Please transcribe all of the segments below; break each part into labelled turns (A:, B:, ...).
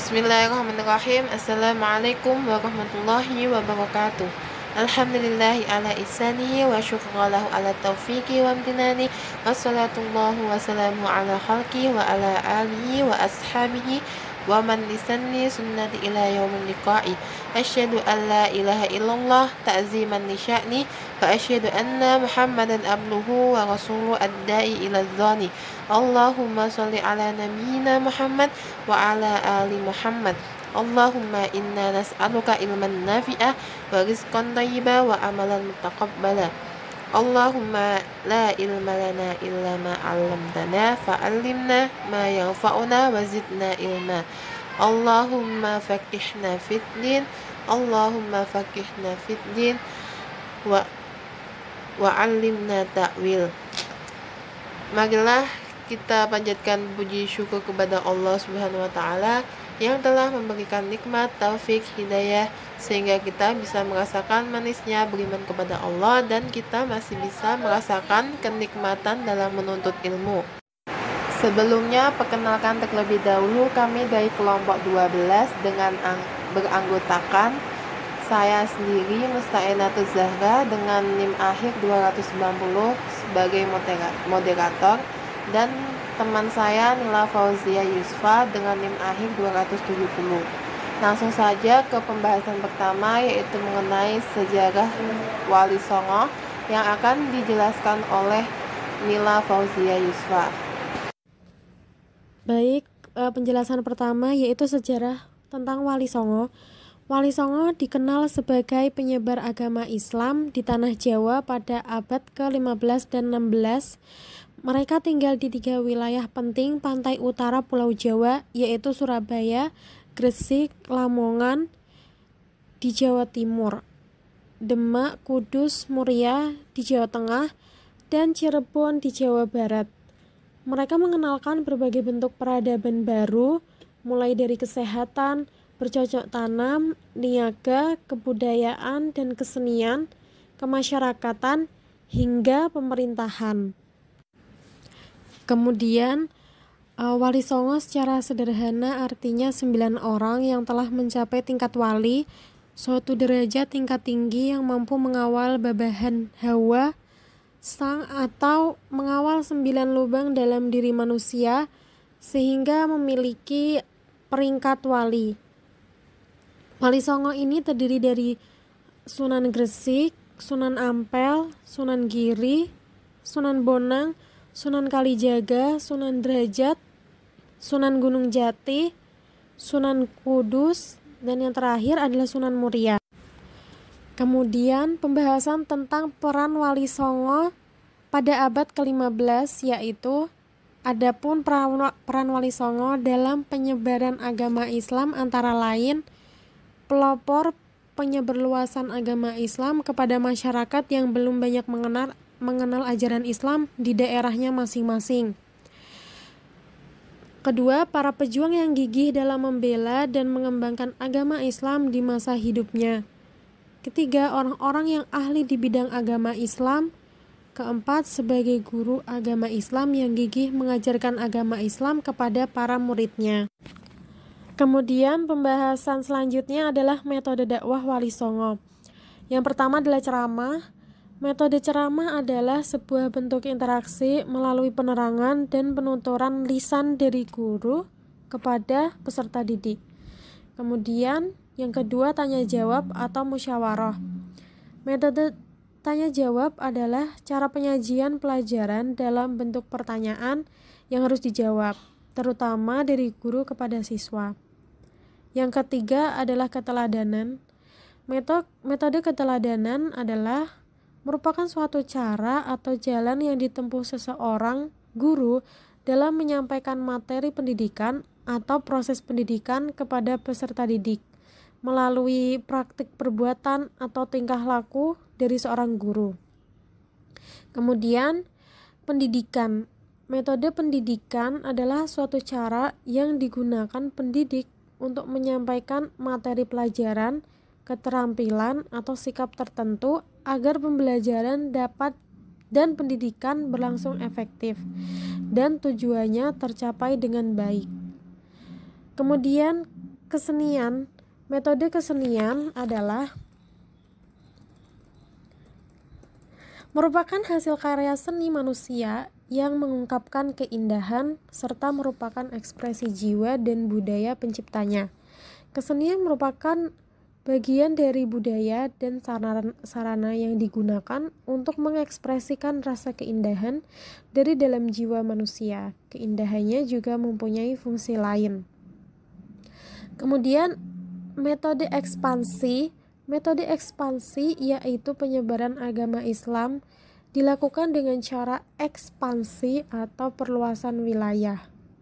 A: Bismillahirrahmanirrahim. Assalamualaikum warahmatullahi wabarakatuh. Alhamdulillahi ala ihsanihi wa syukralahu ala taufiqi wa amtinani. Wassalatullahu wassalamu ala khalqi wa ala alihi wa ashabihi wa man lisanni sunnati ila yaumil liqa'i. Asyhadu an la ilaha illallah ta'ziman li sya'ni wa asyhadu anna Muhammadan abduhu wa rasuluhu ad-da'i ila dzani. Allahumma shalli ala nabiyyina Muhammad wa ala ali Muhammad. Allahumma inna nas'aluka ilman nafi'ah wa rizqan thayyiba wa amalan mutaqabbala. Allahumma la ilma lana illa ma 'allamtana fa'allimna ma yanfa'una wa zidna ilma. Allahumma faqihna fid din. Allahumma faqihna fid din wa 'allimna ta'wil. Marilah kita panjatkan puji syukur kepada Allah Subhanahu wa taala yang telah memberikan nikmat, taufik, hidayah sehingga kita bisa merasakan manisnya beriman kepada Allah dan kita masih bisa merasakan kenikmatan dalam menuntut ilmu. Sebelumnya, perkenalkan terlebih dahulu kami dari kelompok 12 dengan beranggotakan saya sendiri Musta'inatul Zahra dengan NIM akhir 290 sebagai moderator dan teman saya Nila Fauzia Yusfa dengan NIM akhir 270. Langsung saja ke pembahasan pertama, yaitu mengenai sejarah Wali Songo yang akan dijelaskan oleh Nila Fauzia Yusfa.
B: Baik, penjelasan pertama yaitu sejarah tentang Wali Songo. Wali Songo dikenal sebagai penyebar agama Islam di tanah Jawa pada abad ke-15 dan 16. Mereka tinggal di 3 wilayah penting pantai utara Pulau Jawa, yaitu Surabaya, Gresik, Lamongan di Jawa Timur, Demak, Kudus, Muria di Jawa Tengah, dan Cirebon di Jawa Barat. Mereka mengenalkan berbagai bentuk peradaban baru, mulai dari kesehatan, bercocok tanam, niaga, kebudayaan dan kesenian, kemasyarakatan, hingga pemerintahan. Kemudian, Wali Songo secara sederhana artinya 9 orang yang telah mencapai tingkat wali, suatu derajat tingkat tinggi yang mampu mengawal babahan hawa, sang atau mengawal 9 lubang dalam diri manusia, sehingga memiliki peringkat wali. Wali Songo ini terdiri dari Sunan Gresik, Sunan Ampel, Sunan Giri, Sunan Bonang, Sunan Kalijaga, Sunan Derajat, Sunan Gunung Jati, Sunan Kudus, dan yang terakhir adalah Sunan Muria. Kemudian pembahasan tentang peran Wali Songo pada abad ke-15, yaitu adapun peran Wali Songo dalam penyebaran agama Islam antara lain pelopor penyeberluasan agama Islam kepada masyarakat yang belum banyak mengenal ajaran Islam di daerahnya masing-masing. Kedua, para pejuang yang gigih dalam membela dan mengembangkan agama Islam di masa hidupnya. Ketiga, orang-orang yang ahli di bidang agama Islam. Keempat, sebagai guru agama Islam yang gigih mengajarkan agama Islam kepada para muridnya. Kemudian pembahasan selanjutnya adalah metode dakwah Wali Songo. Yang pertama adalah ceramah. Metode ceramah adalah sebuah bentuk interaksi melalui penerangan dan penuturan lisan dari guru kepada peserta didik. Kemudian yang kedua tanya jawab atau musyawarah. Metode tanya jawab adalah cara penyajian pelajaran dalam bentuk pertanyaan yang harus dijawab, terutama dari guru kepada siswa. Yang ketiga adalah keteladanan. Metode keteladanan adalah merupakan suatu cara atau jalan yang ditempuh seseorang guru dalam menyampaikan materi pendidikan atau proses pendidikan kepada peserta didik melalui praktik perbuatan atau tingkah laku dari seorang guru. Kemudian, pendidikan. Metode pendidikan adalah suatu cara yang digunakan pendidik untuk menyampaikan materi pelajaran, keterampilan atau sikap tertentu agar pembelajaran dapat dan pendidikan berlangsung efektif dan tujuannya tercapai dengan baik. Kemudian Kesenian. Metode kesenian adalah merupakan hasil karya seni manusia yang mengungkapkan keindahan serta merupakan ekspresi jiwa dan budaya penciptanya. Kesenian merupakan bagian dari budaya dan sarana yang digunakan untuk mengekspresikan rasa keindahan dari dalam jiwa manusia. Keindahannya juga mempunyai fungsi lain. Kemudian metode ekspansi. Metode ekspansi yaitu penyebaran agama Islam dilakukan dengan cara ekspansi atau perluasan wilayah.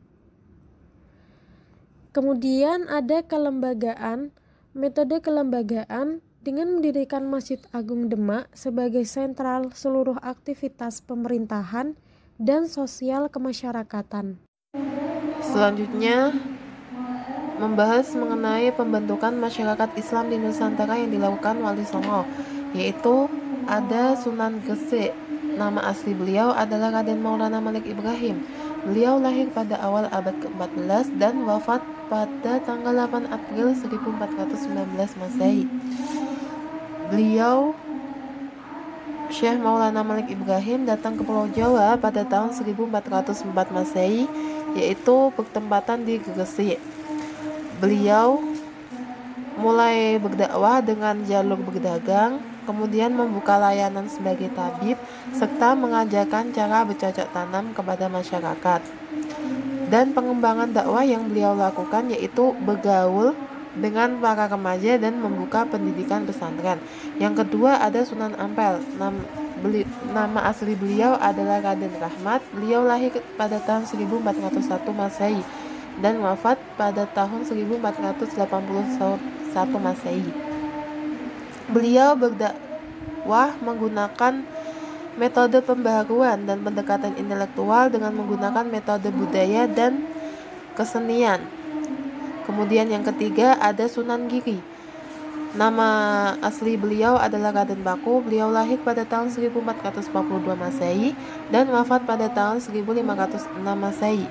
B: Kemudian ada kelembagaan. Metode kelembagaan dengan mendirikan Masjid Agung Demak sebagai sentral seluruh aktivitas pemerintahan dan sosial kemasyarakatan.
A: Selanjutnya, membahas mengenai pembentukan masyarakat Islam di Nusantara yang dilakukan Wali Songo, yaitu ada Sunan Gresik. Nama asli beliau adalah Raden Maulana Malik Ibrahim. Beliau lahir pada awal abad ke-14 dan wafat pada tanggal 8 April 1419 Masehi. Beliau, Syekh Maulana Malik Ibrahim, datang ke Pulau Jawa pada tahun 1404 Masehi, yaitu bertempatan di Gresik. Beliau mulai berdakwah dengan jalur berdagang, kemudian membuka layanan sebagai tabib, serta mengajarkan cara bercocok tanam kepada masyarakat. Dan pengembangan dakwah yang beliau lakukan yaitu bergaul dengan para remaja dan membuka pendidikan pesantren. Yang kedua ada Sunan Ampel. Nama asli beliau adalah Raden Rahmat. Beliau lahir pada tahun 1401 Masehi dan wafat pada tahun 1481 Masehi. Beliau berdakwah menggunakan metode pembaharuan dan pendekatan intelektual dengan menggunakan metode budaya dan kesenian. Kemudian yang ketiga ada Sunan Giri. Nama asli beliau adalah Raden Baku. Beliau lahir pada tahun 1442 Masehi dan wafat pada tahun 1506 Masehi.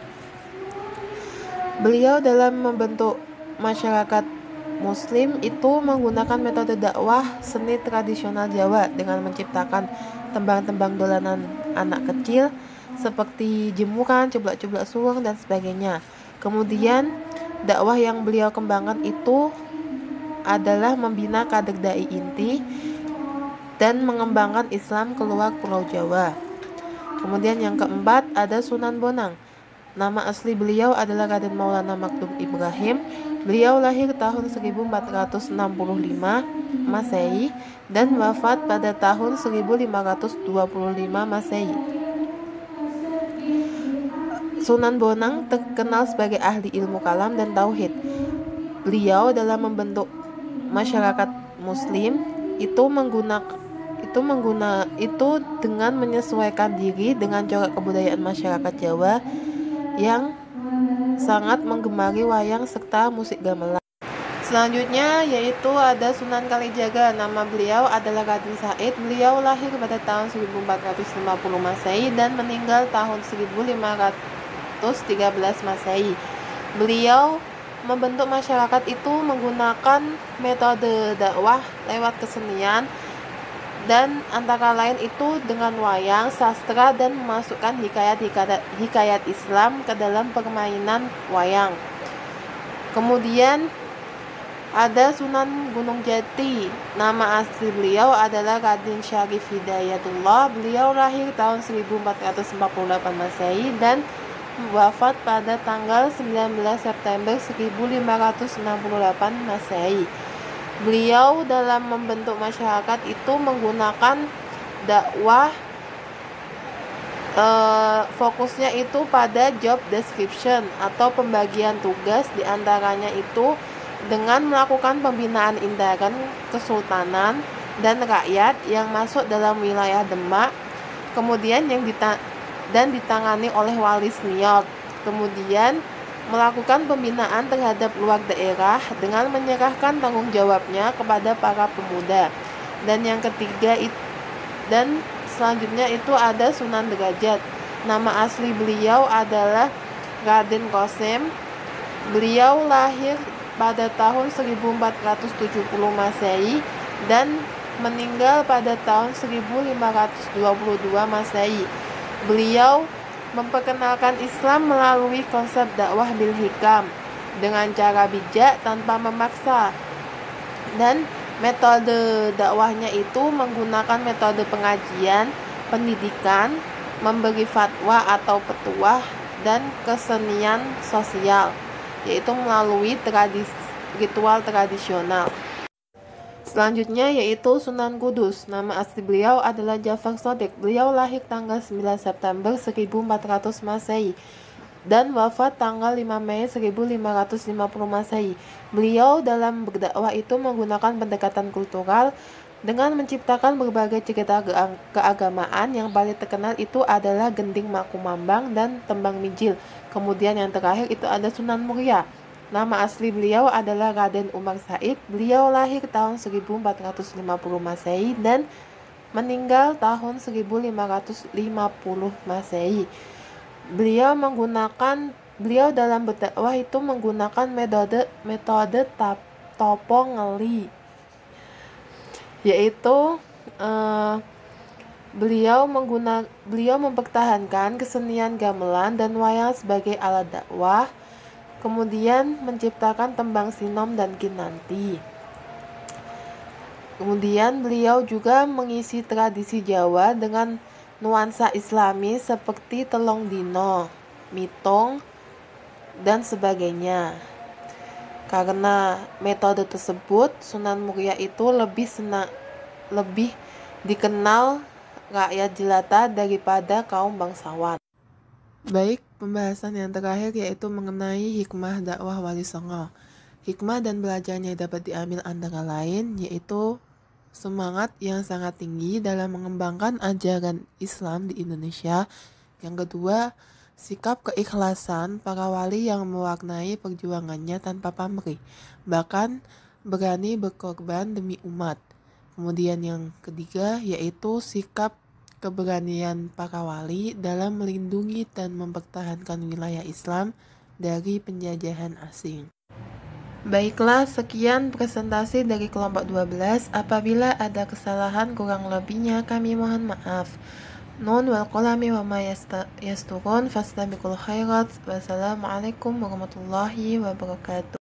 A: Beliau dalam membentuk masyarakat Muslim itu menggunakan metode dakwah seni tradisional Jawa dengan menciptakan tembang-tembang dolanan anak kecil seperti jemuran, cublak-cublak suwung dan sebagainya. Kemudian dakwah yang beliau kembangkan itu adalah membina kader dai inti dan mengembangkan Islam keluar Pulau Jawa. Kemudian yang keempat ada Sunan Bonang. Nama asli beliau adalah Raden Maulana Maktum Ibrahim. Beliau lahir tahun 1465 Masehi dan wafat pada tahun 1525 Masehi. Sunan Bonang terkenal sebagai ahli ilmu kalam dan tauhid. Beliau dalam membentuk masyarakat Muslim itu dengan menyesuaikan diri dengan corak kebudayaan masyarakat Jawa yang sangat menggemari wayang serta musik gamelan. Selanjutnya yaitu ada Sunan Kalijaga. Nama beliau adalah Raden Said. Beliau lahir pada tahun 1450 Masehi dan meninggal tahun 1513 Masehi. Beliau membentuk masyarakat itu menggunakan metode dakwah lewat kesenian dan antara lain itu dengan wayang, sastra dan memasukkan hikayat Islam ke dalam permainan wayang. Kemudian ada Sunan Gunung Jati. Nama asli beliau adalah Raden Syarif Hidayatullah. Beliau lahir tahun 1448 Masehi dan wafat pada tanggal 19 September 1568 Masehi. Beliau dalam membentuk masyarakat itu menggunakan dakwah, fokusnya itu pada job description atau pembagian tugas, diantaranya itu dengan melakukan pembinaan intern kesultanan dan rakyat yang masuk dalam wilayah Demak, kemudian ditangani oleh wali senior. Kemudian melakukan pembinaan terhadap luar daerah dengan menyerahkan tanggung jawabnya kepada para pemuda. Dan yang ketiga dan selanjutnya itu ada Sunan Derajat. Nama asli beliau adalah Raden Qasim. Beliau lahir pada tahun 1470 Masehi dan meninggal pada tahun 1522 Masehi. Beliau memperkenalkan Islam melalui konsep dakwah bil hikam dengan cara bijak tanpa memaksa, dan metode dakwahnya itu menggunakan metode pengajian, pendidikan, memberi fatwa atau petuah, dan kesenian sosial, yaitu melalui ritual tradisional. Selanjutnya yaitu Sunan Kudus. Nama asli beliau adalah Ja'far Shadiq. Beliau lahir tanggal 9 September 1400 Masehi dan wafat tanggal 5 Mei 1550 Masehi. Beliau dalam berdakwah itu menggunakan pendekatan kultural dengan menciptakan berbagai cerita keagamaan. Yang paling terkenal itu adalah Gending Makumambang dan Tembang Mijil. Kemudian yang terakhir itu ada Sunan Muria. Nama asli beliau adalah Raden Umar Said. Beliau lahir tahun 1450 Masehi dan meninggal tahun 1550 Masehi. Beliau dalam berdakwah itu menggunakan metode topo ngeli, yaitu beliau mempertahankan kesenian gamelan dan wayang sebagai alat dakwah, kemudian menciptakan tembang sinom dan kinanti. Kemudian beliau juga mengisi tradisi Jawa dengan nuansa islami seperti telong dino, mitong, dan sebagainya. Karena metode tersebut, Sunan Muria itu lebih dikenal rakyat jelata daripada kaum bangsawan. Baik, pembahasan yang terakhir yaitu mengenai hikmah dakwah Wali Songo. Hikmah dan belajarnya dapat diambil antara lain yaitu semangat yang sangat tinggi dalam mengembangkan ajaran Islam di Indonesia. Yang kedua, sikap keikhlasan para wali yang mewarnai perjuangannya tanpa pamrih, bahkan berani berkorban demi umat. Kemudian yang ketiga yaitu sikap keberanian para wali dalam melindungi dan mempertahankan wilayah Islam dari penjajahan asing. Baiklah, sekian presentasi dari kelompok 12. Apabila ada kesalahan kurang lebihnya kami mohon maaf. Nun wal qalami wa ma yasturun fastabiqul khairat. Wassalamualaikum warahmatullahi wabarakatuh.